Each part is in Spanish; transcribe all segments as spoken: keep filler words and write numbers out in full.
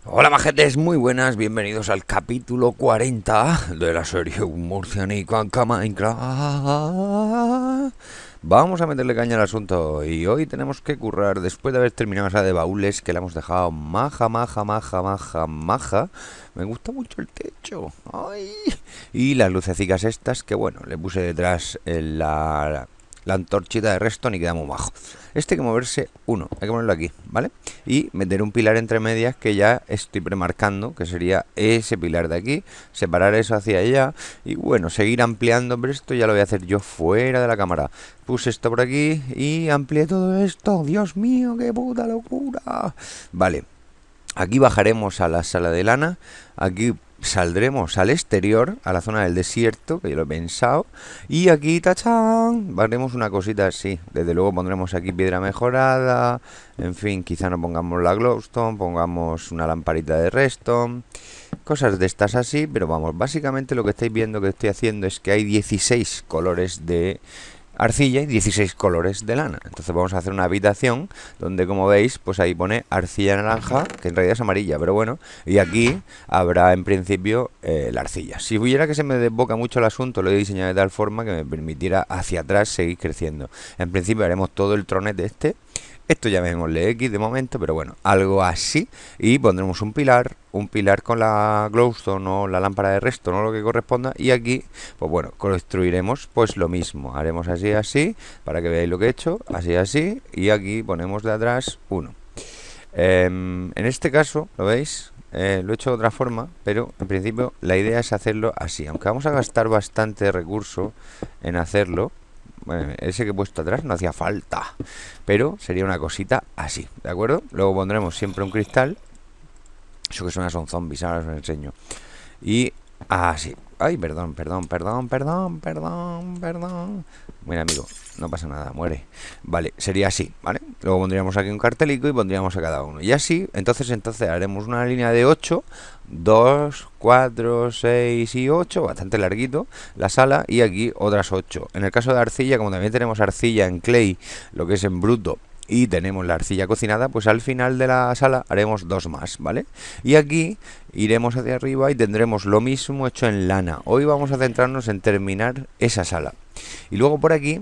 Hola majetes, muy buenas, bienvenidos al capítulo cuarenta de la serie Un Murcianico en Minecraft. Vamos a meterle caña al asunto y hoy tenemos que currar, después de haber terminado esa de baúles que le hemos dejado maja, maja, maja, maja, maja. Me gusta mucho el techo. Ay. Y las lucecicas estas que bueno, le puse detrás en la, la antorchita de redstone y queda muy bajo. Este hay que moverse uno, hay que ponerlo aquí, ¿vale? Y meter un pilar entre medias que ya estoy premarcando, que sería ese pilar de aquí, separar eso hacia allá y bueno, seguir ampliando, pero esto ya lo voy a hacer yo fuera de la cámara. Puse esto por aquí y amplié todo esto. Dios mío, qué puta locura. Vale, aquí bajaremos a la sala de lana, aquí saldremos al exterior, a la zona del desierto, que yo lo he pensado, y aquí, tachán, haremos una cosita así. Desde luego pondremos aquí piedra mejorada, en fin, quizá no pongamos la glowstone, pongamos una lamparita de redstone, cosas de estas así, pero vamos, básicamente lo que estáis viendo que estoy haciendo es que hay dieciséis colores de arcilla y dieciséis colores de lana. Entonces vamos a hacer una habitación donde, como veis, pues ahí pone arcilla naranja, que en realidad es amarilla, pero bueno, y aquí habrá en principio eh, la arcilla. Si hubiera que se me desboca mucho el asunto, lo he diseñado de tal forma que me permitiera hacia atrás seguir creciendo. En principio haremos todo el tronete este. Esto ya llamémosle X de momento, pero bueno, algo así. Y pondremos un pilar, un pilar con la glowstone o la lámpara de redstone o lo que corresponda. Y aquí, pues bueno, construiremos pues lo mismo. Haremos así, así, para que veáis lo que he hecho. Así, así. Y aquí ponemos de atrás uno. Eh, en este caso, ¿lo veis? Eh, lo he hecho de otra forma, pero en principio la idea es hacerlo así. Aunque vamos a gastar bastante recurso en hacerlo. Bueno, ese que he puesto atrás no hacía falta, pero sería una cosita así, ¿de acuerdo? Luego pondremos siempre un cristal. Eso que suena son zombies, ahora os lo enseño. Y así. Ay, perdón, perdón, perdón, perdón, perdón, perdón. Mira, amigo, no pasa nada, muere. Vale, sería así, ¿vale? Luego pondríamos aquí un cartelico y pondríamos a cada uno. Y así, entonces, entonces haremos una línea de ocho, dos, cuatro, seis y ocho, bastante larguito, la sala, y aquí otras ocho. En el caso de arcilla, como también tenemos arcilla en clay, lo que es en bruto, y tenemos la arcilla cocinada, pues al final de la sala haremos dos más, ¿vale? Y aquí iremos hacia arriba y tendremos lo mismo hecho en lana. Hoy vamos a centrarnos en terminar esa sala. Y luego por aquí,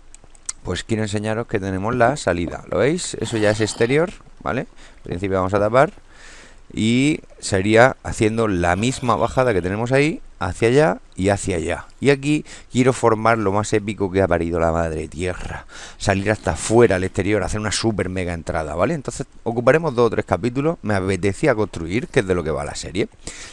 pues quiero enseñaros que tenemos la salida. ¿Lo veis? Eso ya es exterior, ¿vale? En principio vamos a tapar. Y sería haciendo la misma bajada que tenemos ahí, hacia allá y hacia allá. Y aquí quiero formar lo más épico que ha parido la madre tierra. Salir hasta afuera, al exterior, hacer una super mega entrada, ¿vale? Entonces ocuparemos dos o tres capítulos. Me apetecía construir, que es de lo que va la serie.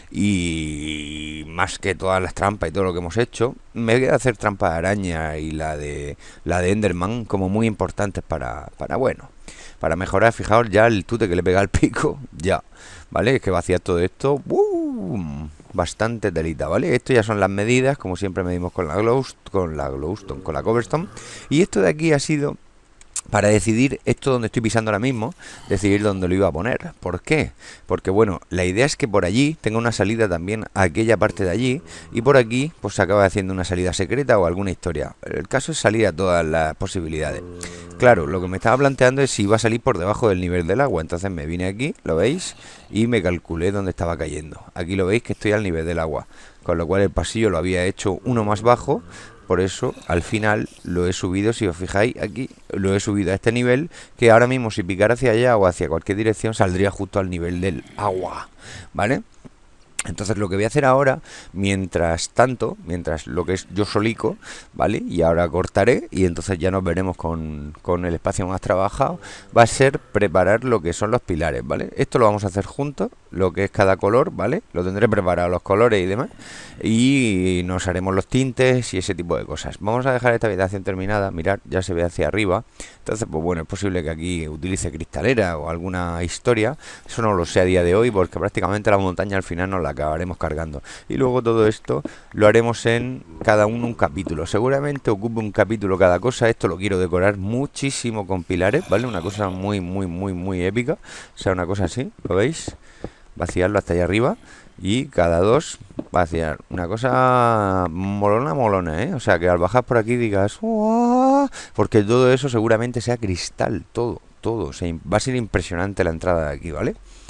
Y más que todas las trampas y todo lo que hemos hecho, me voy a hacer trampa de araña y la de la de Enderman como muy importantes para, para bueno, para mejorar. Fijaos ya el tute que le pega al pico, ya. ¿Vale? Es que vaciar todo esto, ¡boom! Bastante telita, ¿vale? Esto ya son las medidas, como siempre medimos con la glowstone, con la glowstone, con la cobblestone. Y esto de aquí ha sido para decidir esto donde estoy pisando ahora mismo, decidir dónde lo iba a poner. ¿Por qué? Porque bueno, la idea es que por allí tenga una salida también a aquella parte de allí, y por aquí pues se acaba haciendo una salida secreta o alguna historia. El caso es salir a todas las posibilidades. Claro, lo que me estaba planteando es si iba a salir por debajo del nivel del agua. Entonces me vine aquí, ¿lo veis? Y me calculé dónde estaba cayendo. Aquí lo veis que estoy al nivel del agua, con lo cual el pasillo lo había hecho uno más bajo. Por eso al final lo he subido, si os fijáis aquí, lo he subido a este nivel, que ahora mismo si picara hacia allá o hacia cualquier dirección saldría justo al nivel del agua, ¿vale? Entonces lo que voy a hacer ahora, mientras tanto, mientras lo que es yo solico, ¿vale? Y ahora cortaré y entonces ya nos veremos con, con el espacio más trabajado, va a ser preparar lo que son los pilares, ¿vale? Esto lo vamos a hacer juntos, lo que es cada color, ¿vale? Lo tendré preparado, los colores y demás, y nos haremos los tintes y ese tipo de cosas. Vamos a dejar esta habitación terminada, mirad, ya se ve hacia arriba. Entonces, pues bueno, es posible que aquí utilice cristalera o alguna historia, eso no lo sé a día de hoy porque prácticamente la montaña al final nos la acabaremos cargando. Y luego todo esto lo haremos en cada uno un capítulo. Seguramente ocupe un capítulo cada cosa. Esto lo quiero decorar muchísimo con pilares, ¿vale? Una cosa muy, muy, muy, muy épica. O sea, una cosa así, ¿lo veis? Vaciarlo hasta allá arriba. Y cada dos vaciar. Una cosa molona, molona, ¿eh? O sea, que al bajar por aquí digas, ¡uah! Porque todo eso seguramente sea cristal, todo, todo. O sea, va a ser impresionante la entrada de aquí, ¿vale?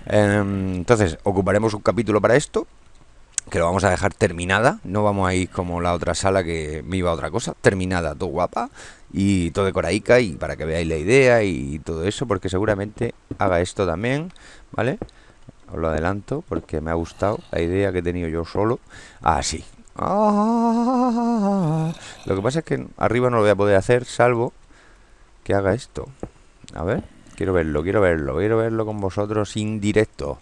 Eh, entonces, ocuparemos un capítulo para esto, que lo vamos a dejar terminada. No vamos a ir como la otra sala que me iba a otra cosa. Terminada, todo guapa y todo decoraica, y para que veáis la idea y todo eso, porque seguramente haga esto también, ¿vale? Os lo adelanto porque me ha gustado la idea que he tenido yo solo. Así. Ah, lo que pasa es que arriba no lo voy a poder hacer, salvo que haga esto. A ver, quiero verlo, quiero verlo, quiero verlo con vosotros indirecto.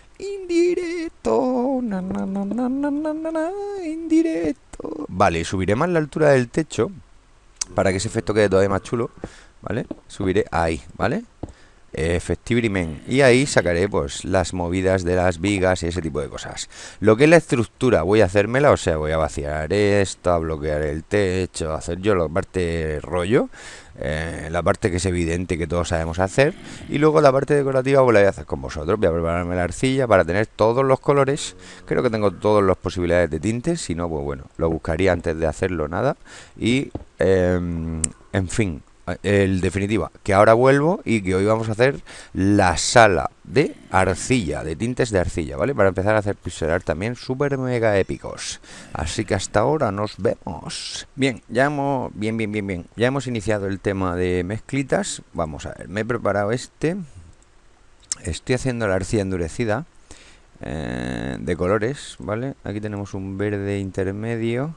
Indirecto, na, na, na, na, na, na, na, na, indirecto. Vale, subiré más la altura del techo para que ese efecto quede todavía más chulo, ¿vale? Subiré ahí, ¿vale? Efectivamente. Y ahí sacaré pues las movidas de las vigas y ese tipo de cosas. Lo que es la estructura, voy a hacérmela, o sea, voy a vaciar esto, a bloquear el techo, a hacer yo la parte rollo, eh, la parte que es evidente que todos sabemos hacer. Y luego la parte decorativa pues la voy a hacer con vosotros. Voy a prepararme la arcilla para tener todos los colores. Creo que tengo todas las posibilidades de tintes. Si no, pues bueno, lo buscaría antes de hacerlo nada. Y, eh, en fin, en definitiva, que ahora vuelvo y que hoy vamos a hacer la sala de arcilla, de tintes de arcilla, ¿vale? Para empezar a hacer pixel art también súper mega épicos. Así que hasta ahora nos vemos. Bien, ya hemos, bien, bien, bien, bien. Ya hemos iniciado el tema de mezclitas. Vamos a ver, me he preparado este. Estoy haciendo la arcilla endurecida eh, de colores, ¿vale? Aquí tenemos un verde intermedio.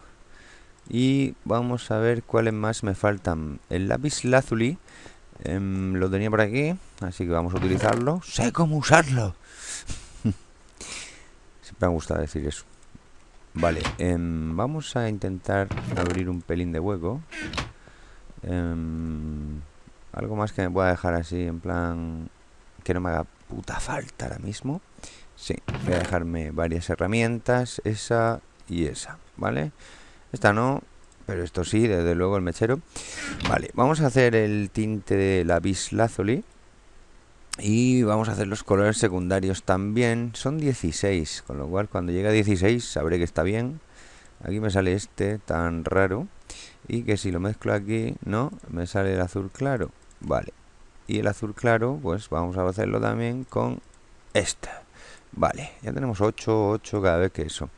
Y vamos a ver cuáles más me faltan. El lápiz lazuli eh, lo tenía por aquí, así que vamos a utilizarlo. Sé cómo usarlo. Siempre me ha gustado decir eso. Vale, eh, vamos a intentar abrir un pelín de hueco. eh, Algo más que me pueda dejar así, en plan que no me haga puta falta ahora mismo. Sí, voy a dejarme varias herramientas, esa y esa, ¿vale? Esta no, pero esto sí, desde luego el mechero. Vale, vamos a hacer el tinte de lápiz lazuli. Y vamos a hacer los colores secundarios también. Son dieciséis, con lo cual cuando llegue a dieciséis sabré que está bien. Aquí me sale este tan raro. Y que si lo mezclo aquí, no, me sale el azul claro. Vale, y el azul claro, pues vamos a hacerlo también con esta. Vale, ya tenemos ocho, ocho cada vez que eso.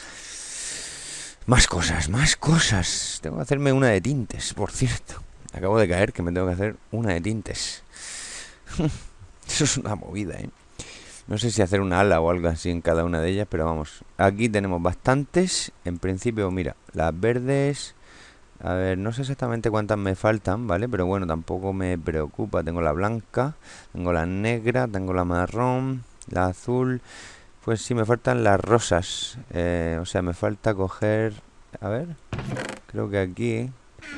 Más cosas, más cosas. Tengo que hacerme una de tintes, por cierto. Acabo de caer que me tengo que hacer una de tintes. Eso es una movida, ¿eh? No sé si hacer un ala o algo así en cada una de ellas, pero vamos. Aquí tenemos bastantes. En principio, mira, las verdes. A ver, no sé exactamente cuántas me faltan, ¿vale? Pero bueno, tampoco me preocupa. Tengo la blanca, tengo la negra, tengo la marrón, la azul. Pues sí, me faltan las rosas. Eh, o sea, me falta coger... A ver, creo que aquí...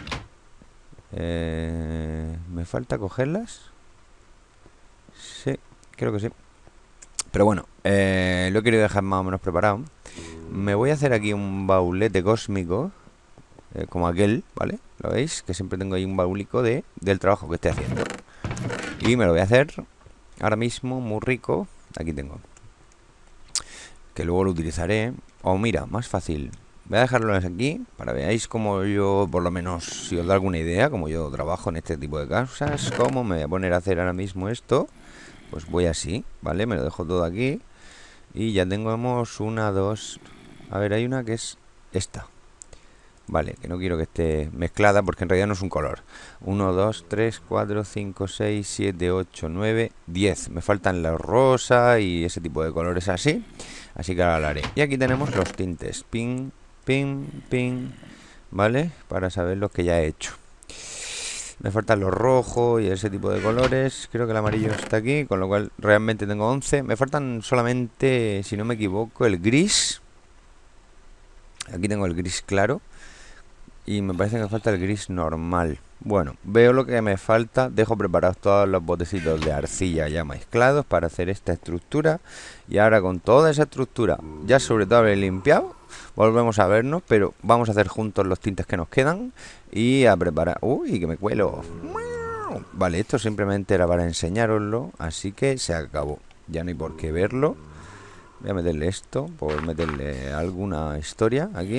Eh, ¿me falta cogerlas? Sí, creo que sí. Pero bueno, eh, lo quiero dejar más o menos preparado. Me voy a hacer aquí un baulete cósmico, eh, como aquel, ¿vale? ¿Lo veis? Que siempre tengo ahí un baulico de, del trabajo que estoy haciendo. Y me lo voy a hacer ahora mismo, muy rico. Aquí tengo. Que luego lo utilizaré. O mira, más fácil. Voy a dejarlo aquí para que veáis cómo yo, por lo menos, si os da alguna idea, como yo trabajo en este tipo de cosas, cómo me voy a poner a hacer ahora mismo esto. Pues voy así, ¿vale? Me lo dejo todo aquí. Y ya tenemos una, dos... A ver, hay una que es esta. Vale, que no quiero que esté mezclada porque en realidad no es un color. uno, dos, tres, cuatro, cinco, seis, siete, ocho, nueve, diez. Me faltan la rosa y ese tipo de colores así. Así que ahora lo haré. Y aquí tenemos los tintes. Ping, ping, ping. ¿Vale? Para saber los que ya he hecho. Me faltan los rojos y ese tipo de colores. Creo que el amarillo está aquí, con lo cual realmente tengo once. Me faltan solamente, si no me equivoco, el gris. Aquí tengo el gris claro. Y me parece que me falta el gris normal. Bueno, veo lo que me falta. Dejo preparados todos los botecitos de arcilla ya mezclados para hacer esta estructura. Y ahora con toda esa estructura ya sobre todo habré limpiado, volvemos a vernos, pero vamos a hacer juntos los tintes que nos quedan. Y a preparar... ¡Uy, que me cuelo! Vale, esto simplemente era para enseñároslo. Así que se acabó. Ya no hay por qué verlo. Voy a meterle esto, por meterle alguna historia aquí.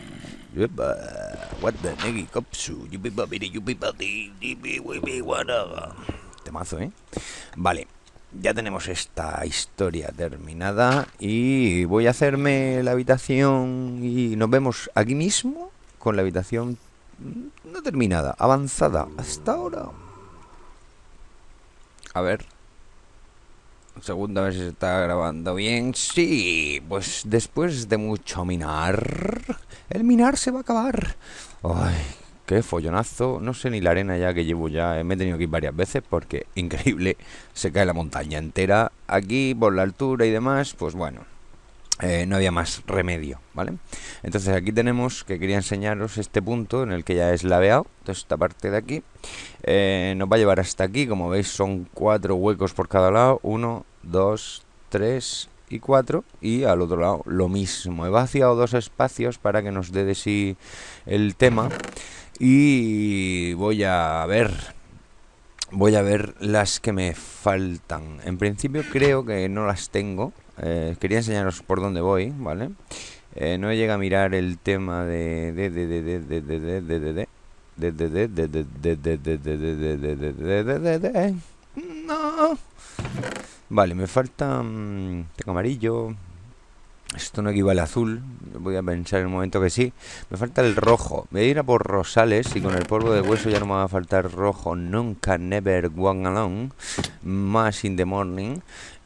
What the nigga copsu, temazo, ¿eh? Vale, ya tenemos esta historia terminada y voy a hacerme la habitación y nos vemos aquí mismo con la habitación no terminada, avanzada hasta ahora. A ver, un segundo a ver si se está grabando bien. Sí, pues después de mucho minar, el minar se va a acabar. Ay, qué follonazo. No sé ni la arena ya que llevo ya. Me he tenido que ir varias veces porque, increíble, se cae la montaña entera. Aquí, por la altura y demás, pues bueno, eh, no había más remedio, ¿vale? Entonces aquí tenemos que quería enseñaros este punto en el que ya es laveado. Entonces esta parte de aquí eh, nos va a llevar hasta aquí. Como veis son cuatro huecos por cada lado. Uno, dos, tres y cuatro. Y al otro lado lo mismo. He vaciado dos espacios para que nos dé de sí el tema. Y voy a ver, voy a ver las que me faltan. En principio creo que no las tengo. Eh, quería enseñaros por dónde voy, ¿vale? Eh, no llega a mirar el tema de de de de de de de de de de de de de de de de de de de no. Vale, me falta tengo amarillo. Esto no equivale a azul. Voy a pensar en un momento que sí. Me falta el rojo. Voy a ir a por rosales y con el polvo de hueso ya no me va a faltar rojo. Nunca, never, one alone. Más in the morning.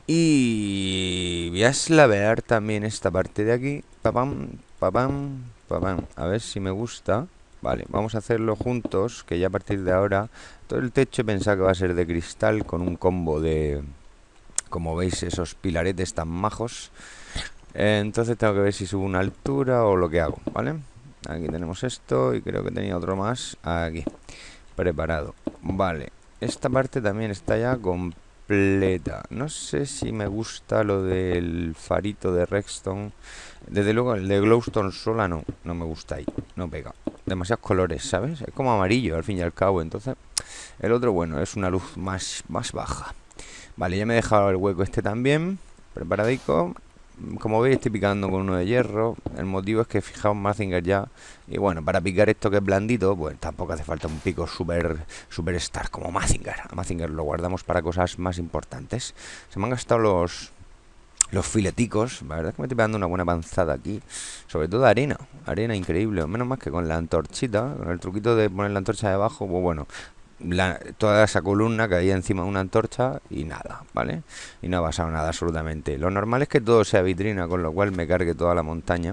Y voy a slavear también esta parte de aquí. Papam, papam, papam. A ver si me gusta. Vale, vamos a hacerlo juntos. Que ya a partir de ahora todo el techo he pensado que va a ser de cristal con un combo de, como veis, esos pilaretes tan majos. Eh, entonces tengo que ver si subo una altura o lo que hago, ¿vale? Aquí tenemos esto y creo que tenía otro más aquí preparado. Vale, esta parte también está ya completa. No sé si me gusta lo del farito de Redstone. Desde luego el de Glowstone sola no, no me gusta ahí, no pega. Demasiados colores, ¿sabes? Es como amarillo al fin y al cabo. Entonces el otro, bueno, es una luz más, más baja. Vale, ya me he dejado el hueco este también preparadico. Como veis estoy picando con uno de hierro. El motivo es que fijaos Mazinger ya. Y bueno, para picar esto que es blandito, pues tampoco hace falta un pico super superstar como Mazinger. A Mazinger lo guardamos para cosas más importantes. Se me han gastado los los fileticos. La verdad es que me estoy pegando una buena panzada aquí. Sobre todo arena. Arena increíble. Menos más que con la antorchita. Con el truquito de poner la antorcha debajo. Pues bueno, La, toda esa columna caía encima de una antorcha y nada, ¿vale? Y no ha pasado nada absolutamente. Lo normal es que todo sea vitrina, con lo cual me cargue toda la montaña.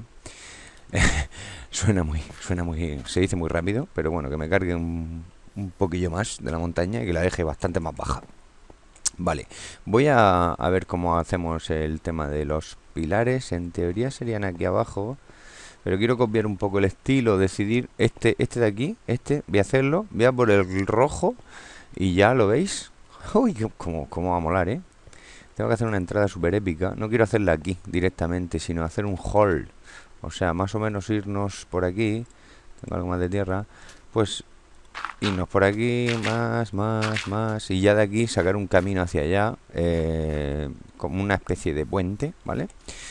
suena muy, suena muy, se dice muy rápido, pero bueno, que me cargue un, un poquillo más de la montaña y que la deje bastante más baja. Vale, voy a, a ver cómo hacemos el tema de los pilares. En teoría serían aquí abajo. Pero quiero copiar un poco el estilo, decidir este, este de aquí, este, voy a hacerlo, voy a por el rojo y ya lo veis. Uy, cómo, cómo va a molar, ¿eh? Tengo que hacer una entrada súper épica. No quiero hacerla aquí directamente, sino hacer un hall. O sea, más o menos irnos por aquí. Tengo algo más de tierra. Pues irnos por aquí, más, más, más. Y ya de aquí sacar un camino hacia allá, eh, como una especie de puente, ¿vale?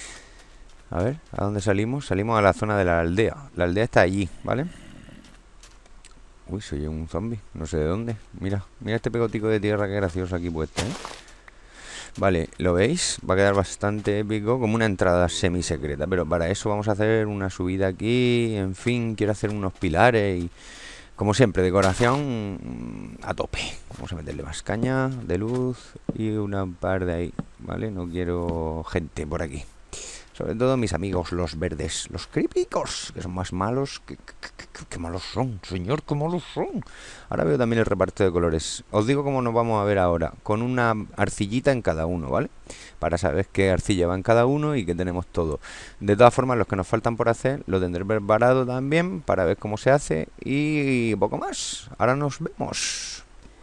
A ver, ¿a dónde salimos? Salimos a la zona de la aldea. La aldea está allí, ¿vale? Uy, soy un zombie, no sé de dónde. Mira, mira este pegotico de tierra que gracioso aquí puesto, ¿eh? Vale, ¿lo veis? Va a quedar bastante épico, como una entrada semi-secreta. Pero para eso vamos a hacer una subida aquí. En fin, quiero hacer unos pilares y... Como siempre, decoración a tope. Vamos a meterle más caña de luz y una par de ahí, ¿vale? No quiero gente por aquí. Sobre todo mis amigos los verdes, los crípicos, que son más malos. Que, que, que, que malos son, señor, que malos son. Ahora veo también el reparto de colores. Os digo cómo nos vamos a ver ahora. Con una arcillita en cada uno, ¿vale? Para saber qué arcilla va en cada uno y que tenemos todo. De todas formas, los que nos faltan por hacer, lo tendré preparado también para ver cómo se hace. Y poco más. Ahora nos vemos.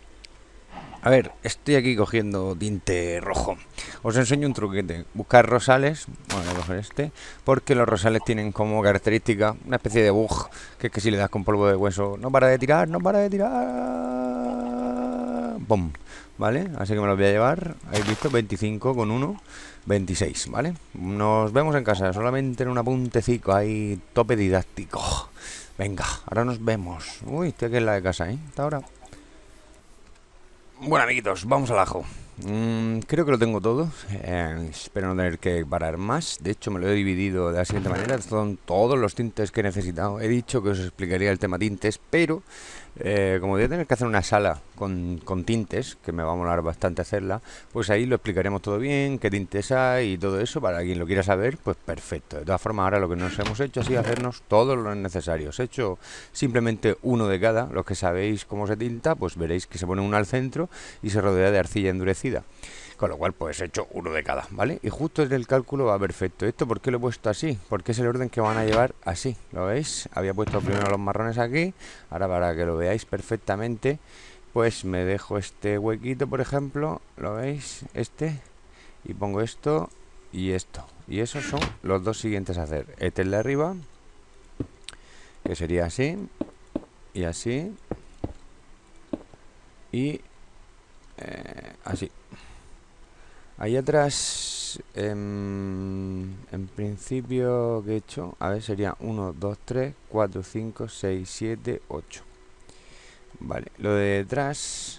A ver, estoy aquí cogiendo tinte rojo. Os enseño un truquete. Buscar rosales. Bueno, voy a coger este. Porque los rosales tienen como característica una especie de bug. Que es que si le das con polvo de hueso, no para de tirar, no para de tirar. ¡Pum! ¿Vale? Así que me los voy a llevar. Habéis visto, veinticinco con uno, veintiséis, ¿vale? Nos vemos en casa. Solamente en un apuntecico ahí, tope didáctico. Venga, ahora nos vemos. Uy, estoy aquí en la de casa, ¿eh? Hasta ahora. Bueno, amiguitos, vamos al ajo. mm, creo que lo tengo todo. Eh, espero no tener que parar más. De hecho, me lo he dividido de la siguiente manera. Son todos los tintes que he necesitado. He dicho que os explicaría el tema tintes, pero eh, como voy a tener que hacer una sala con, con tintes, que me va a molar bastante hacerla, pues ahí lo explicaremos todo bien, qué tintes hay y todo eso. Para quien lo quiera saber, pues perfecto. De todas formas, ahora lo que nos hemos hecho ha sido hacernos todos los necesarios. He hecho simplemente uno de cada. Los que sabéis cómo se tinta, pues veréis que se pone uno al centro y se rodea de arcilla endurecida. Con lo cual, pues he hecho uno de cada, ¿vale? Y justo en el cálculo va perfecto. ¿Esto por qué lo he puesto así? Porque es el orden que van a llevar así, ¿lo veis? Había puesto primero los marrones aquí. Ahora, para que lo veáis perfectamente, pues me dejo este huequito, por ejemplo, ¿lo veis? Este. Y pongo esto y esto. Y esos son los dos siguientes a hacer. Este es el de arriba, que sería así. Y así. Y eh, así. Ahí atrás, en, en principio, ¿qué he hecho? A ver, sería uno, dos, tres, cuatro, cinco, seis, siete, ocho. Vale, lo de detrás.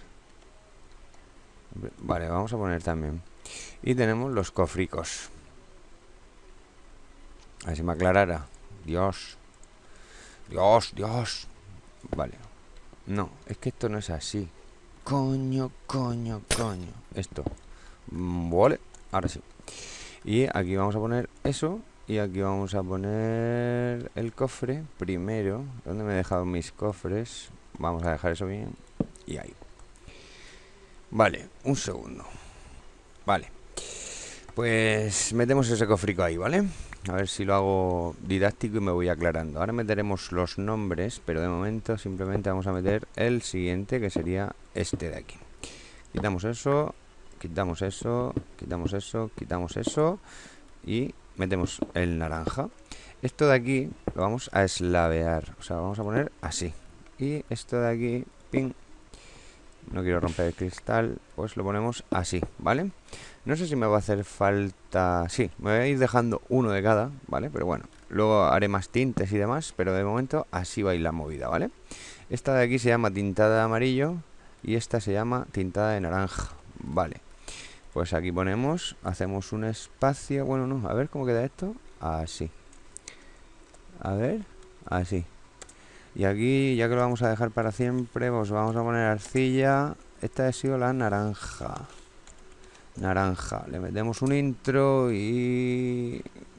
Vale, vamos a poner también. Y tenemos los cofricos. A ver si me aclarara. Dios. Dios, Dios. Vale. No, es que esto no es así. Coño, coño, coño. Esto. Vale, ahora sí. Y aquí vamos a poner eso. Y aquí vamos a poner el cofre primero. ¿Dónde me he dejado mis cofres? Vamos a dejar eso bien. Y ahí. Vale, un segundo. Vale. Pues metemos ese cofrico ahí, ¿vale? A ver si lo hago didáctico y me voy aclarando. Ahora meteremos los nombres, pero de momento simplemente vamos a meter el siguiente, que sería este de aquí. Quitamos eso, quitamos eso, quitamos eso, quitamos eso y metemos el naranja. Esto de aquí lo vamos a eslavear, o sea, vamos a poner así. Y esto de aquí, ping, no quiero romper el cristal, pues lo ponemos así, ¿vale? No sé si me va a hacer falta... Sí, me voy a ir dejando uno de cada, ¿vale? Pero bueno, luego haré más tintes y demás, pero de momento así va a ir la movida, ¿vale? Esta de aquí se llama tintada de amarillo y esta se llama tintada de naranja, ¿vale? Pues aquí ponemos, hacemos un espacio... Bueno, no, a ver cómo queda esto. Así. A ver, así. Y aquí, ya que lo vamos a dejar para siempre, pues vamos a poner arcilla. Esta ha sido la naranja. Naranja. Le metemos un intro y...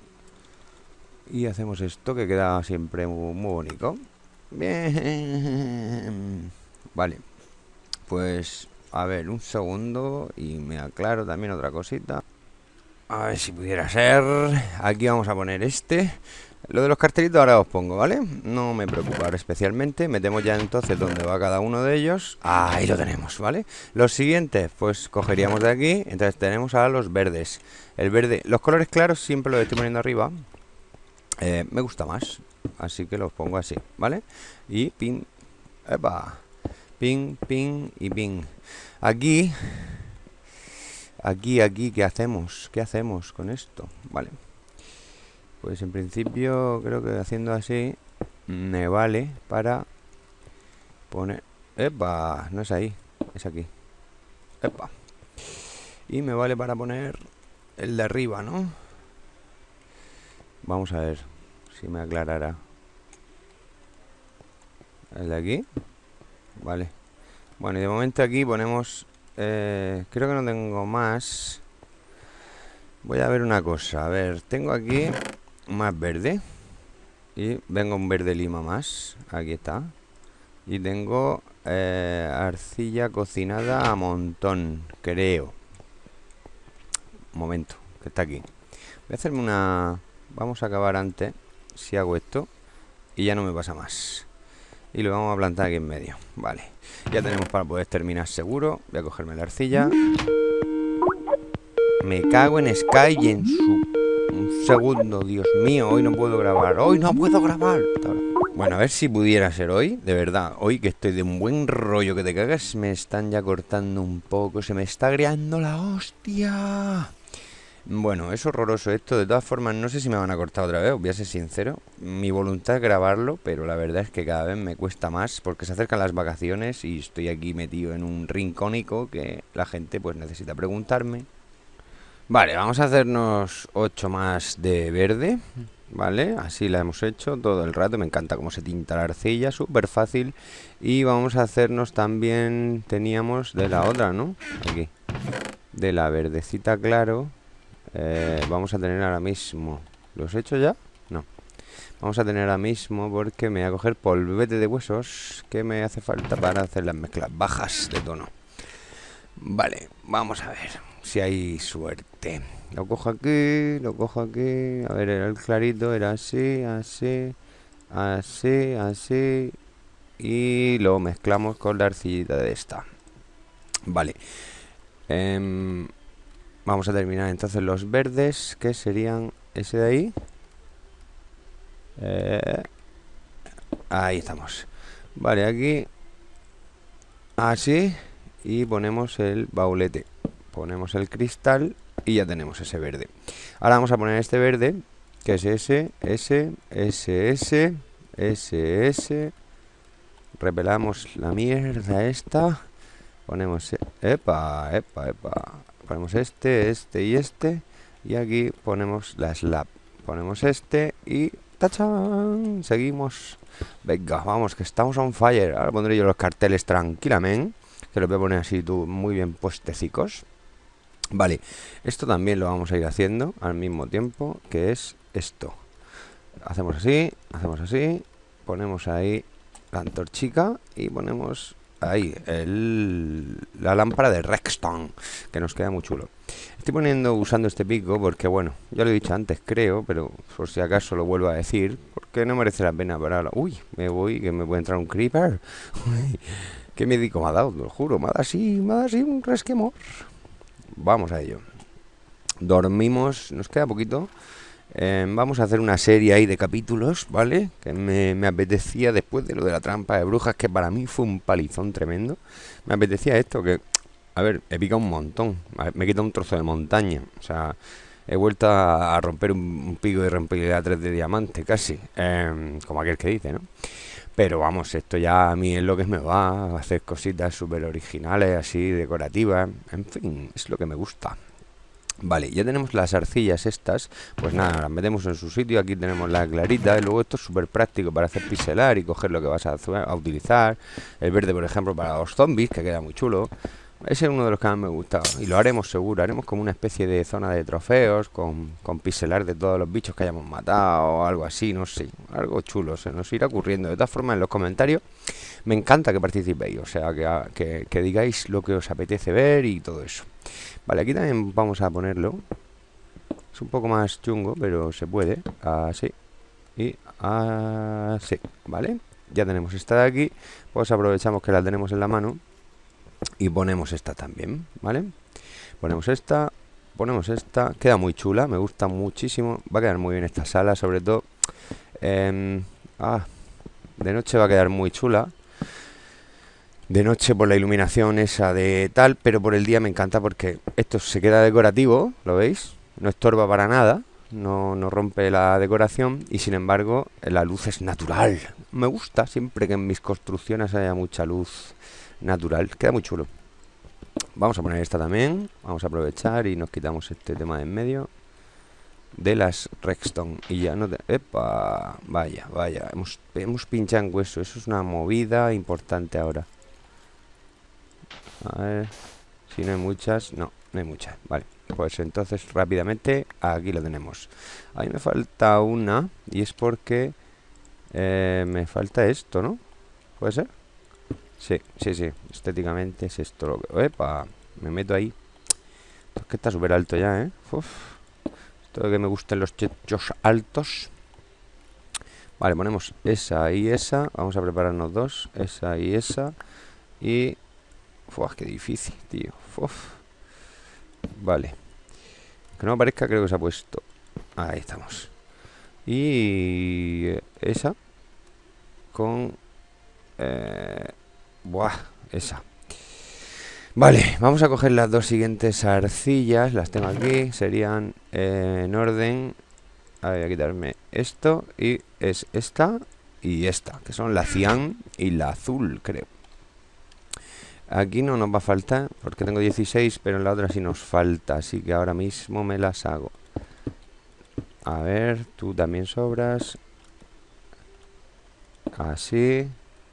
Y hacemos esto que queda siempre muy, muy bonito. Bien. Vale. Pues, a ver, un segundo y me aclaro también otra cosita. A ver si pudiera ser. Aquí vamos a poner este. Lo de los cartelitos ahora os pongo, ¿vale? No me preocupa ahora especialmente. Metemos ya entonces dónde va cada uno de ellos. Ahí lo tenemos, ¿vale? Los siguientes, pues cogeríamos de aquí. Entonces tenemos ahora los verdes. El verde, los colores claros siempre los estoy poniendo arriba. eh, Me gusta más, así que los pongo así, ¿vale? Y pin, epa, pin, pin y pin. Aquí, aquí, aquí, ¿qué hacemos? ¿Qué hacemos con esto? Vale. Pues en principio creo que haciendo así me vale para poner... ¡Epa! No es ahí, es aquí. ¡Epa! Y me vale para poner el de arriba, ¿no? Vamos a ver si me aclarará. El de aquí. Vale. Bueno, y de momento aquí ponemos... Eh, creo que no tengo más. Voy a ver una cosa. A ver, tengo aquí... más verde y vengo un verde lima más, aquí está, y tengo eh, arcilla cocinada a montón, creo. Un momento, que está aquí. Voy a hacerme una... Vamos a acabar antes si hago esto y ya no me pasa más, y lo vamos a plantar aquí en medio. Vale, ya tenemos para poder terminar seguro. Voy a cogerme la arcilla. Me cago en Sky y en su... Un segundo, Dios mío, hoy no puedo grabar. Hoy no puedo grabar. Bueno, a ver si pudiera ser hoy. De verdad, hoy que estoy de un buen rollo que te cagas. Me están ya cortando un poco. Se me está agriando la hostia. Bueno, es horroroso esto. De todas formas, no sé si me van a cortar otra vez, os voy a ser sincero. Mi voluntad es grabarlo, pero la verdad es que cada vez me cuesta más porque se acercan las vacaciones y estoy aquí metido en un rincónico que la gente pues necesita preguntarme. Vale, vamos a hacernos ocho más de verde, ¿vale? Así la hemos hecho todo el rato. Me encanta cómo se tinta la arcilla, súper fácil. Y vamos a hacernos también, teníamos de la otra, ¿no? Aquí, de la verdecita claro. Eh, vamos a tener ahora mismo. ¿Los he hecho ya? No. Vamos a tener ahora mismo porque me voy a coger polvete de huesos que me hace falta para hacer las mezclas bajas de tono. Vale, vamos a ver si hay suerte. Lo cojo aquí, lo cojo aquí. A ver, era el clarito, era así, así, así, así. Y lo mezclamos con la arcillita de esta. Vale. Em, vamos a terminar entonces los verdes, que serían ese de ahí. Eh, ahí estamos. Vale, aquí. Así. Y ponemos el baulete. Ponemos el cristal y ya tenemos ese verde. Ahora vamos a poner este verde, que es ese, ese, ese, ese, ese, ese. Repelamos la mierda esta. Ponemos, e- epa, epa, epa. Ponemos este, este y este. Y aquí ponemos la slab. Ponemos este y ¡tachán! Seguimos. Venga, vamos, que estamos on fire. Ahora pondré yo los carteles tranquilamente. Que los voy a poner así tú muy bien puestecicos. Vale, esto también lo vamos a ir haciendo al mismo tiempo, que es esto. Hacemos así, hacemos así, ponemos ahí la antorchica y ponemos ahí el, la lámpara de Rexton, que nos queda muy chulo. Estoy poniendo, usando este pico porque, bueno, ya lo he dicho antes, creo, pero por si acaso lo vuelvo a decir, porque no merece la pena pararlo. Uy, me voy, que me puede entrar un creeper. Uy, qué médico me ha dado, te lo juro, me ha dado así, me ha dado así un resquemor. Vamos a ello. Dormimos, nos queda poquito. Eh, vamos a hacer una serie ahí de capítulos, ¿vale? Que me, me apetecía después de lo de la trampa de brujas, que para mí fue un palizón tremendo. Me apetecía esto, que, a ver, he picado un montón. A ver, me he quitado un trozo de montaña. O sea, he vuelto a, a romper un, un pico de rompibilidad tres de diamante, casi. Eh, como aquel que dice, ¿no? Pero vamos, esto ya a mí es lo que me va, a hacer cositas súper originales, así, decorativas. En fin, es lo que me gusta. Vale, ya tenemos las arcillas estas. Pues nada, las metemos en su sitio. Aquí tenemos la clarita. Y luego esto es súper práctico para hacer pixelar y coger lo que vas a, a utilizar. El verde, por ejemplo, para los zombies, que queda muy chulo. Ese es uno de los que más me gusta. Y lo haremos seguro. Haremos como una especie de zona de trofeos con, con pixelar de todos los bichos que hayamos matado o algo así, no sé. Algo chulo, se nos irá ocurriendo. De todas formas, en los comentarios me encanta que participéis. O sea, que, que, que digáis lo que os apetece ver y todo eso. Vale, aquí también vamos a ponerlo. Es un poco más chungo, pero se puede. Así. Y así. ¿Vale? Ya tenemos esta de aquí. Pues aprovechamos que la tenemos en la mano. Y ponemos esta también, ¿vale? Ponemos esta. Ponemos esta. Queda muy chula. Me gusta muchísimo. Va a quedar muy bien esta sala, sobre todo. Eh, ah, de noche va a quedar muy chula. De noche por la iluminación esa de tal, pero por el día me encanta porque esto se queda decorativo, ¿lo veis? No estorba para nada, no, no rompe la decoración y sin embargo la luz es natural. Me gusta siempre que en mis construcciones haya mucha luz natural, queda muy chulo. Vamos a poner esta también, vamos a aprovechar y nos quitamos este tema de en medio de las Rexton y ya no te... ¡Epa! Vaya, vaya, hemos, hemos pinchado en hueso, eso es una movida importante ahora. A ver, si no hay muchas, no, no hay muchas, vale. Pues entonces rápidamente aquí lo tenemos. A mí me falta una y es porque eh, me falta esto, ¿no? ¿Puede ser? Sí, sí, sí, estéticamente es esto lo que... ¡Epa! Me meto ahí. Esto es que está súper alto ya, ¿eh? Uf. Esto de que me gusten los techos altos. Vale, ponemos esa y esa. Vamos a prepararnos dos, esa y esa. Y... ¡Uf, qué difícil, tío! Uf. Vale. Que no aparezca, creo que se ha puesto. Ahí estamos. Y esa con... Eh, buah, esa. Vale, vamos a coger las dos siguientes arcillas. Las tengo aquí. Serían eh, en orden. A ver, voy a quitarme esto. Y es esta y esta, que son la cian y la azul, creo. Aquí no nos va a faltar, porque tengo dieciséis, pero en la otra sí nos falta. Así que ahora mismo me las hago. A ver, tú también sobras. Así.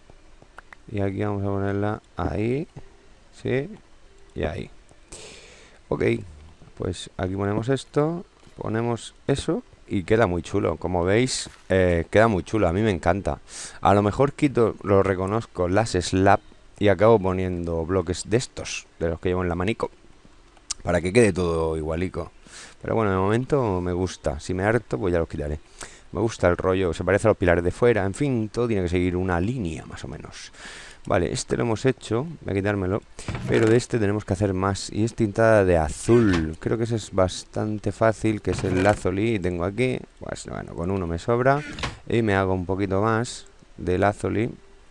Y aquí vamos a ponerla ahí. Sí. Y ahí. Ok. Pues aquí ponemos esto. Ponemos eso. Y queda muy chulo. Como veis, eh, queda muy chulo. A mí me encanta. A lo mejor quito, lo reconozco, las slab. Y acabo poniendo bloques de estos. De los que llevo en la manico. Para que quede todo igualico. Pero bueno, de momento me gusta. Si me harto, pues ya los quitaré. Me gusta el rollo, se parece a los pilares de fuera. En fin, todo tiene que seguir una línea, más o menos. Vale, este lo hemos hecho. Voy a quitármelo. Pero de este tenemos que hacer más. Y es tintada de azul. Creo que ese es bastante fácil, que es el lazuli. Tengo aquí. Pues bueno, con uno me sobra. Y me hago un poquito más de lazuli.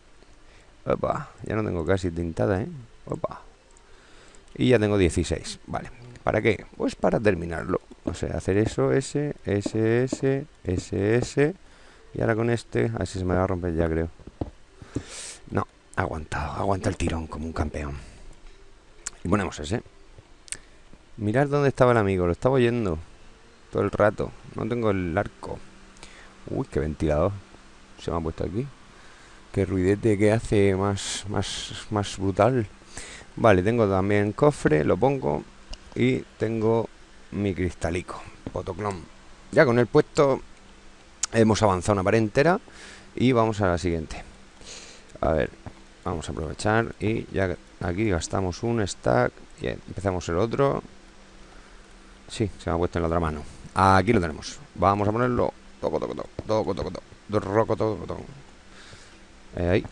Opa, ya no tengo casi tintada, ¿eh? Opa. Y ya tengo dieciséis. Vale. ¿Para qué? Pues para terminarlo. O sea, hacer eso, ese, ese, ese, ese, ese. Y ahora con este, a ver si se me va a romper ya, creo. No, ha aguantado, aguanta el tirón como un campeón. Y ponemos ese. Mirad dónde estaba el amigo, lo estaba oyendo todo el rato. No tengo el arco. Uy, qué ventilador se me ha puesto aquí. Qué ruidete que hace más, más, más brutal. Vale, tengo también cofre, lo pongo. Y tengo mi cristalico, Potoclón. Ya con el puesto hemos avanzado una pared entera. Y vamos a la siguiente. A ver, vamos a aprovechar. Y ya aquí gastamos un stack. Y empezamos el otro. Sí, se me ha puesto en la otra mano. Aquí lo tenemos. Vamos a ponerlo. Toco, toco, toco, toco, toco, toco, roco, toco, toco. Eh, ahí.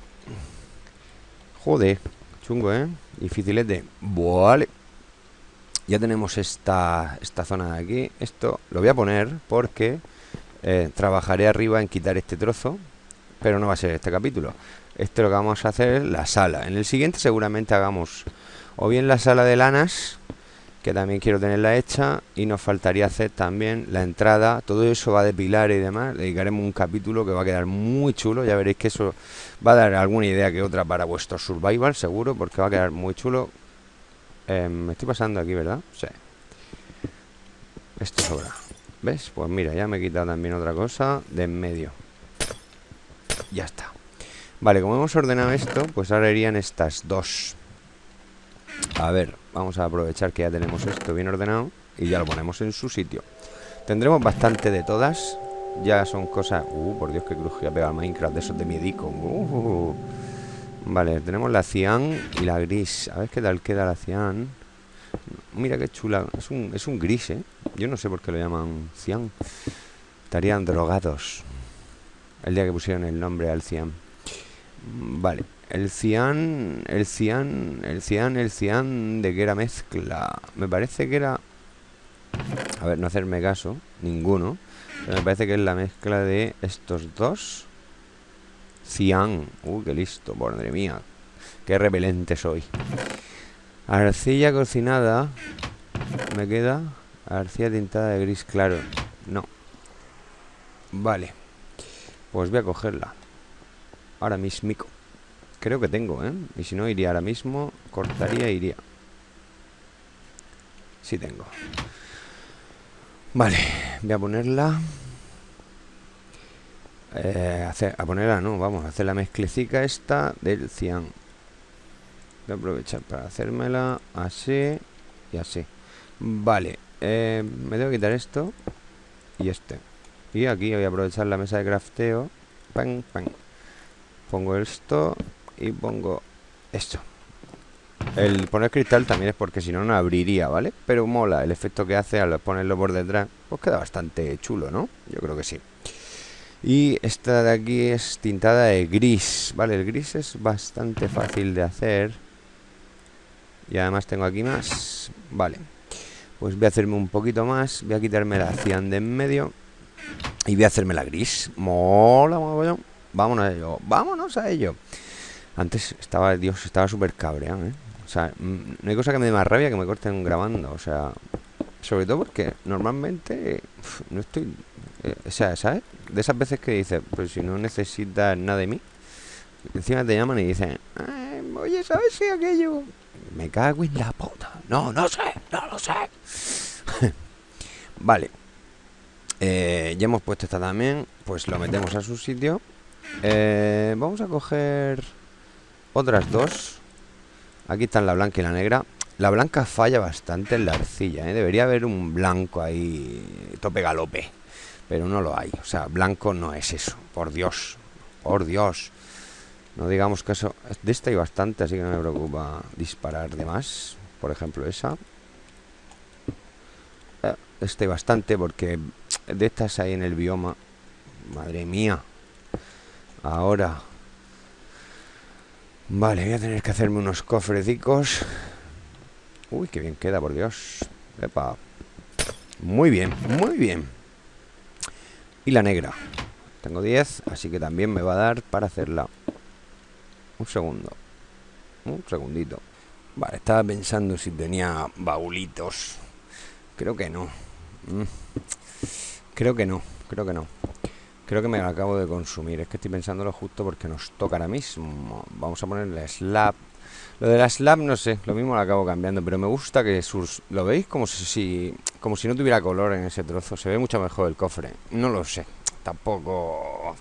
Joder, chungo, ¿eh? Dificilete. Vale. Ya tenemos esta, esta zona de aquí. Esto lo voy a poner porque eh, trabajaré arriba en quitar este trozo. Pero no va a ser este capítulo. Este lo que vamos a hacer es la sala. En el siguiente seguramente hagamos o bien la sala de lanas, que también quiero tenerla hecha. Y nos faltaría hacer también la entrada. Todo eso va de pilares y demás. Le dedicaremos un capítulo que va a quedar muy chulo. Ya veréis que eso va a dar alguna idea que otra para vuestro survival, seguro. Porque va a quedar muy chulo. Eh, me estoy pasando aquí, ¿verdad? Sí. Esto sobra. ¿Ves? Pues mira, ya me he quitado también otra cosa de en medio. Ya está. Vale, como hemos ordenado esto, pues ahora irían estas dos. A ver, vamos a aprovechar que ya tenemos esto bien ordenado. Y ya lo ponemos en su sitio. Tendremos bastante de todas. Ya son cosas... Uh, por Dios, que crujía ha pegado al Minecraft de esos de miedico. Uh, vale, tenemos la cian y la gris. A ver qué tal queda la cian. Mira qué chula. Es un, es un gris, ¿eh? Yo no sé por qué lo llaman cian. Estarían drogados el día que pusieron el nombre al cian. Vale. El cian... El cian... El cian... El cian... ¿De qué era mezcla? Me parece que era... A ver, no hacerme caso. Ninguno. Pero me parece que es la mezcla de estos dos. Cian. Uh, qué listo. Madre mía. Qué repelente soy. Arcilla cocinada. Me queda arcilla tintada de gris claro. No. Vale. Pues voy a cogerla. Ahora mismico. Creo que tengo, ¿eh? Y si no, iría ahora mismo. Cortaría e iría. Sí tengo. Vale. Voy a ponerla. Eh, hacer, a ponerla, no. Vamos a hacer la mezclecica esta del cian. Voy a aprovechar para hacérmela así y así. Vale, eh, me tengo que quitar esto y este. Y aquí voy a aprovechar la mesa de crafteo. Pan, pan. Pongo esto y pongo esto. El poner cristal también es porque si no, no abriría, ¿vale? Pero mola el efecto que hace al ponerlo por detrás. Pues queda bastante chulo, ¿no? Yo creo que sí. Y esta de aquí es tintada de gris. Vale, el gris es bastante fácil de hacer. Y además tengo aquí más. Vale. Pues voy a hacerme un poquito más. Voy a quitarme la cian de en medio. Y voy a hacerme la gris. Mola, mola. Vámonos a ello. Vámonos a ello. Antes estaba, Dios, estaba súper cabreado, ¿eh? sea, mm, no hay cosa que me dé más rabia que me corten grabando. O sea, sobre todo porque normalmente uf, no estoy... eh, o sea, ¿sabes? De esas veces que dices, pues si no necesitas nada de mí, encima te llaman y dicen, "Ay, oye, ¿sabes si aquello? Me cago en la puta. No, no sé, no lo sé. Vale, eh, ya hemos puesto esta también. Pues lo metemos a su sitio. Eh, vamos a coger otras dos. Aquí están la blanca y la negra. La blanca falla bastante en la arcilla, ¿eh? Debería haber un blanco ahí, tope galope. Pero no lo hay. O sea, blanco no es eso. Por Dios. Por Dios. No digamos que eso... De esta hay bastante, así que no me preocupa disparar de más. Por ejemplo, esa. Eh, de esta hay bastante porque de estas hay en el bioma. Madre mía. Ahora... Vale, voy a tener que hacerme unos cofrecicos. Uy, qué bien queda, por Dios. Epa. Muy bien, muy bien. Y la negra. Tengo diez, así que también me va a dar para hacerla. Un segundo. Un segundito. Vale, estaba pensando si tenía baulitos. Creo que no. Mm. Creo que no, creo que no. Creo que me la acabo de consumir. Es que estoy pensándolo justo porque nos toca ahora mismo. Vamos a ponerle slab. Lo de la slab no sé, lo mismo lo acabo cambiando, pero me gusta que sus... ¿Lo veis? Como si, como si no tuviera color en ese trozo. Se ve mucho mejor el cofre. No lo sé. Tampoco...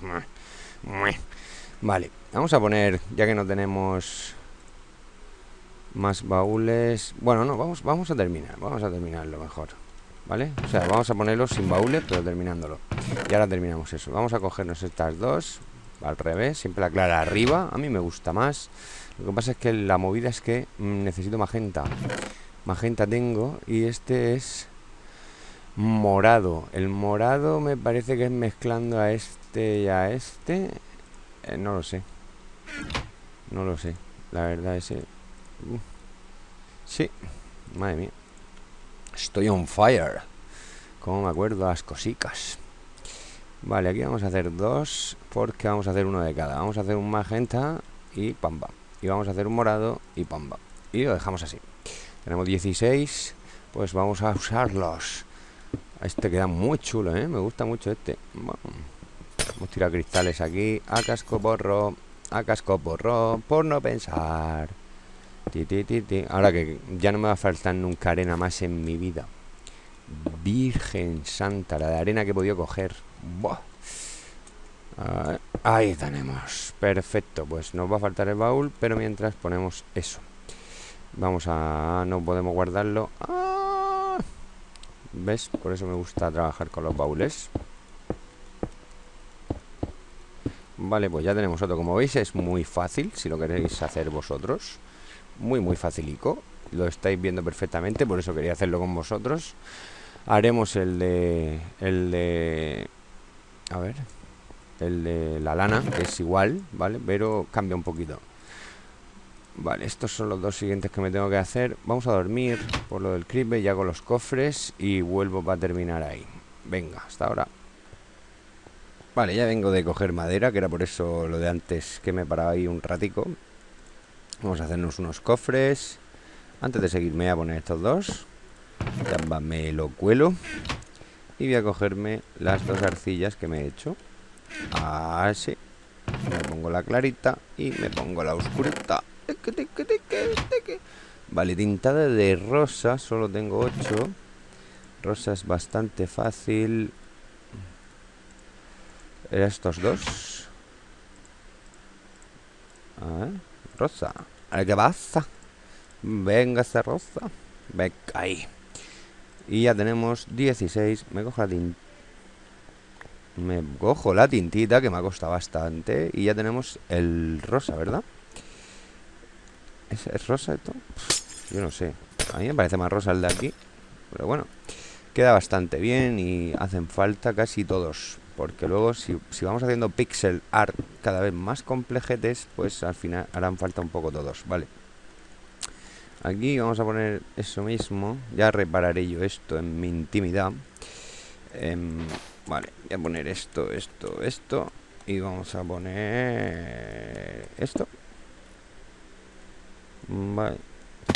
Vale, vamos a poner, ya que no tenemos más baúles... Bueno, no, vamos, vamos a terminar. Vamos a terminarlo mejor. ¿Vale? O sea, vamos a ponerlo sin baúles, pero terminándolo. Y ahora terminamos eso. Vamos a cogernos estas dos. Al revés, siempre la clara arriba. A mí me gusta más. Lo que pasa es que la movida es que mm, necesito magenta. Magenta tengo. Y este es morado. El morado me parece que es mezclando a este y a este. Eh, no lo sé. No lo sé. La verdad es... Uh, sí. Madre mía. Estoy on fire. Como me acuerdo las cositas. Vale, aquí vamos a hacer dos. Porque vamos a hacer uno de cada. Vamos a hacer un magenta y pam pam. Y vamos a hacer un morado y pam pam. Y lo dejamos así. Tenemos dieciséis. Pues vamos a usarlos. Este queda muy chulo, ¿eh? Me gusta mucho este. Bueno, hemos tirado cristales aquí. A casco porro. A casco porro. Por no pensar. Ti, ti, ti, ti. Ahora que ya no me va a faltar nunca arena más en mi vida. Virgen santa, la de arena que he podido coger. Buah. Uh, ahí tenemos. Perfecto, pues nos va a faltar el baúl, pero mientras ponemos eso. Vamos a... no podemos guardarlo. ¡Ah! ¿Ves? Por eso me gusta trabajar con los baúles. Vale, pues ya tenemos otro. Como veis es muy fácil si lo queréis hacer vosotros. Muy, muy facilico. Lo estáis viendo perfectamente, por eso quería hacerlo con vosotros. Haremos el de... el de... a ver... el de la lana, que es igual, ¿vale? Pero cambia un poquito. Vale, estos son los dos siguientes que me tengo que hacer. Vamos a dormir por lo del creeper, ya con los cofres. Y vuelvo para terminar ahí. Venga, hasta ahora. Vale, ya vengo de coger madera, que era por eso lo de antes que me paraba ahí un ratico. Vamos a hacernos unos cofres. Antes de seguir me voy a poner estos dos. Ya me lo cuelo. Y voy a cogerme las dos arcillas que me he hecho. Así. Me pongo la clarita y me pongo la oscurita. Vale, tintada de rosa. Solo tengo ocho. Rosa es bastante fácil. Estos dos. A ver, rosa. A ver qué pasa. Venga esa rosa. Venga ahí. Y ya tenemos dieciséis. Me cojo la tinta. Me cojo la tintita, que me ha costado bastante. Y ya tenemos el rosa, ¿verdad? ¿Es, es rosa esto? Yo no sé. A mí me parece más rosa el de aquí. Pero bueno, queda bastante bien. Y hacen falta casi todos. Porque luego si, si vamos haciendo pixel art cada vez más complejetes, pues al final harán falta un poco todos, ¿vale? Aquí vamos a poner eso mismo. Ya repararé yo esto en mi intimidad. eh, Vale, voy a poner esto, esto, esto. Y vamos a poner esto. Vale,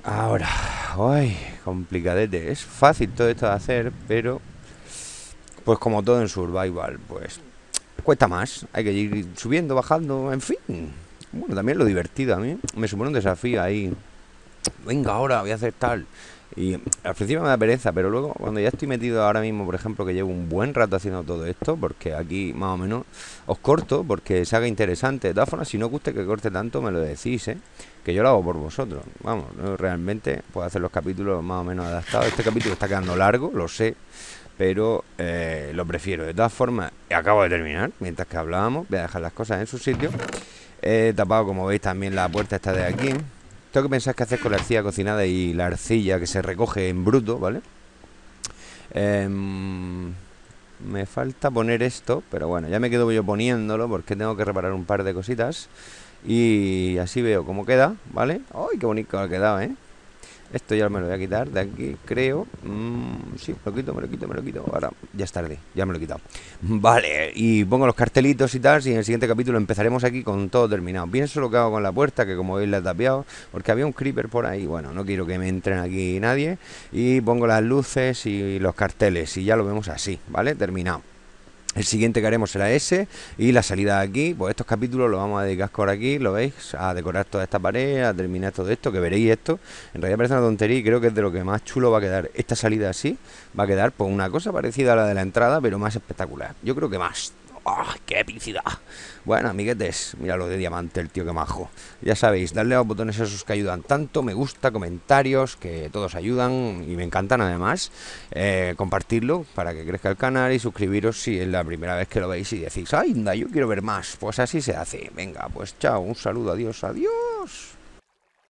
Ahora, ay, complicadete. Es fácil todo esto de hacer, pero pues como todo en Survival, pues cuesta más. Hay que ir subiendo, bajando, en fin. Bueno, también lo divertido a mí. Me supone un desafío ahí. Venga, ahora voy a hacer tal. Y al principio me da pereza, pero luego cuando ya estoy metido ahora mismo, por ejemplo, que llevo un buen rato haciendo todo esto, porque aquí más o menos os corto, porque se haga interesante. De todas formas, si no os gusta que corte tanto, me lo decís, ¿eh? Que yo lo hago por vosotros. Vamos, ¿no? Realmente puedo hacer los capítulos más o menos adaptados. Este capítulo está quedando largo, lo sé, pero eh, lo prefiero. De todas formas, acabo de terminar, mientras que hablábamos, voy a dejar las cosas en su sitio. He tapado, como veis, también la puerta esta de aquí. Tengo que pensar qué hacer con la arcilla cocinada y la arcilla que se recoge en bruto, ¿vale? Eh, me falta poner esto, pero bueno, ya me quedo yo poniéndolo porque tengo que reparar un par de cositas. Y así veo cómo queda, ¿vale? ¡Ay, qué bonito ha quedado, eh! Esto ya me lo voy a quitar de aquí, creo. Mm, sí, me lo quito, me lo quito, me lo quito. Ahora ya es tarde, ya me lo he quitado. Vale, y pongo los cartelitos y tal. Y en el siguiente capítulo empezaremos aquí con todo terminado. Pienso lo que hago con la puerta, que como veis la he tapiado, porque había un creeper por ahí. Bueno, no quiero que me entren aquí nadie. Y pongo las luces y los carteles. Y ya lo vemos así, ¿vale? Terminado. El siguiente que haremos será ese. Y la salida de aquí, pues estos capítulos los vamos a dedicar por aquí, ¿lo veis? A decorar toda esta pared, a terminar todo esto, que veréis esto. En realidad parece una tontería y creo que es de lo que más chulo va a quedar. Esta salida así va a quedar pues una cosa parecida a la de la entrada, pero más espectacular. Yo creo que más. ¡Oh, qué epicidad! Bueno, amiguetes, mira lo de diamante, el tío que majo. Ya sabéis, darle a los botones esos que ayudan tanto, me gusta, comentarios, que todos ayudan y me encantan además. Eh, compartirlo para que crezca el canal y suscribiros si es la primera vez que lo veis y decís, ¡ay, anda, yo quiero ver más! Pues así se hace. Venga, pues chao, un saludo, adiós, adiós.